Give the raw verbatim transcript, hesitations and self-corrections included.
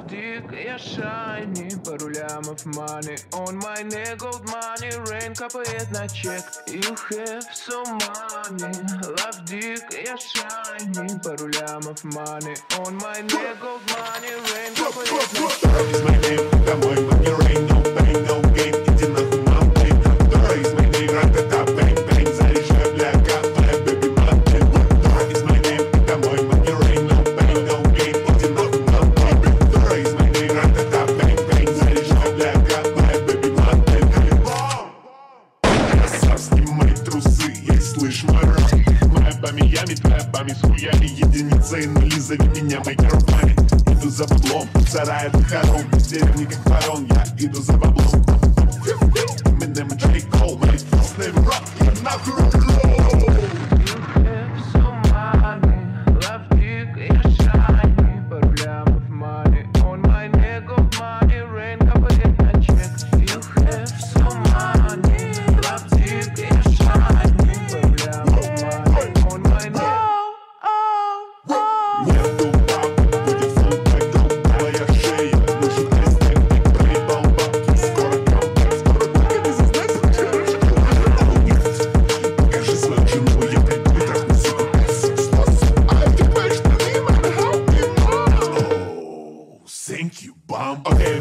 dick, я shiny, пару лямов money on my neck, gold money, rain капает на чек. You have so money, love dick, я shiny, пару лямов money on my neck, gold money, rain капает на чек. Is my name, домой, money, rain, no pain, no gain, иди нахуй, mountain. Второй is my name, ра-та-та, bang, bang, заряжай, бля, капая, baby, mountain. Второй is my name, домой, money, rain, no pain, no gain, иди нахуй, mountain. Второй is my name, ра-та-та, bang, bang, заряжай, бля, капая, baby, mountain. Красав, снимай трусы, ей слышь, мой рот. Моя бами-ями, твоя бами с хуями, единица и нули, зови меня, мой гербами. Иду за баблом, сарай это хором, из деревни как ворон, я иду за баблом. Eminem и J. Cole, мои first name rock, и нахуй рок-н-ролл. You have so money, love dick, я shiny, пару лямов money on my neck, gold money, rain капает на чек. You have so money, love dick, я shiny, пару лямов money on my neck. Нету баб, будет фулбэк, голубая шея. Нужен айсбэк, проебал бабки. Скоро камбэк, скоро только не зазнайся. Покажи свою жену, я приду и трахну, сука, пять слов. А ты понимаешь, что ты именно help me more. Oh, thank you, bum. Okay,